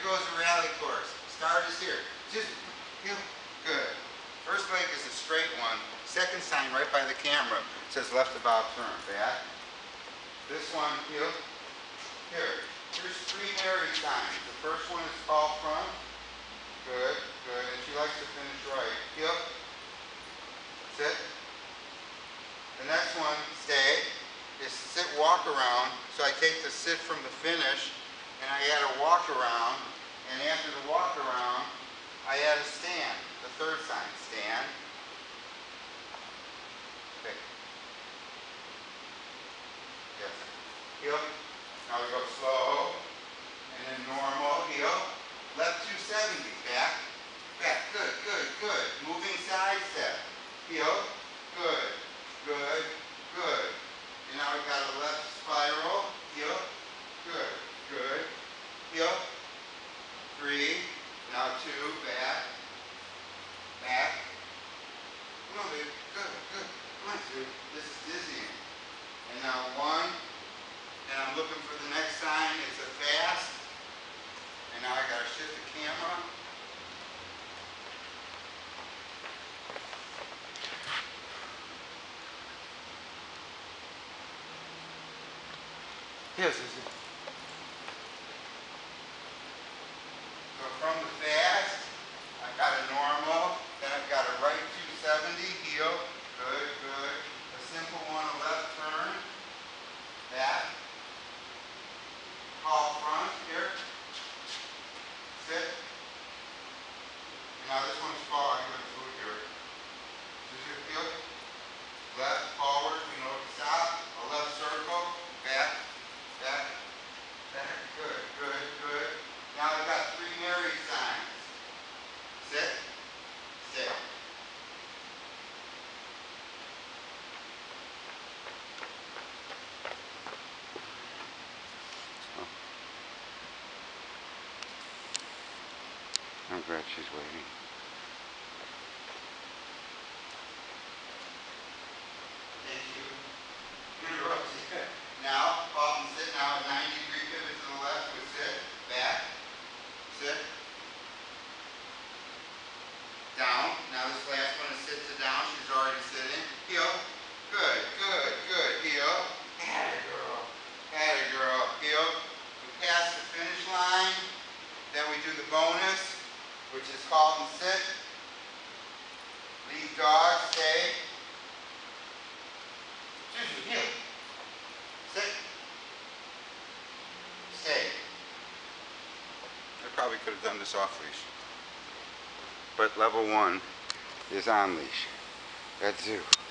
goes the rally course. Start is here. Just heel. Good. First leg is a straight one. Second sign right by the camera says left about turn. Back. This one, heel. Here. Here's three Mary signs. The first one is call front. Good, good. And she likes to finish right. Heel. Sit. The next one, stay, is sit, walk around. So I take the sit from the finish and I add a walk around. And after the walk around, I add a stand. The third sign, stand. Okay. Yes. Heel. Now we go slow. And then normal. Heel. Left 270. Back. Back. Good, good, good. Moving side step. Heel. Good. Good. Good. And now we've got a left spiral. Heel. Good. Good. Heel. 3. Now 2. Back. Back. Come on, baby. Good. Good. Come on, dude. This is dizzying. And now 1. And I'm looking for the next sign. It's a fast. And now I gotta shift the camera. Yes, is it? So from the fast, I've got a normal, then I've got a right 270, heel, good, good. A simple one, a left turn, back, call front, here, sit. And now this one's fall, I'm going through here. ZsuZsu heel, left, forward, you know to stop, a left circle, back. Back, back, good, good, good. Now I've got 3 Mary signs. Sit, stay. Oh. I'm glad she's waiting. Thank you. Interrupt you. Now, off and sit. Now a 90-degree pivot to the left with sit. Back. Sit. Down. Now this last one is sit to down. She's already sitting. Heel. Good, good, good. Heel. Atta girl. Atta girl. Heel. We pass the finish line. Then we do the bonus, which is called and sit. Lead dog. Stay. ZsuZsu heel. Sit. Stay. I probably could have done this off leash. But level 1 is on leash. That's ZsuZsu.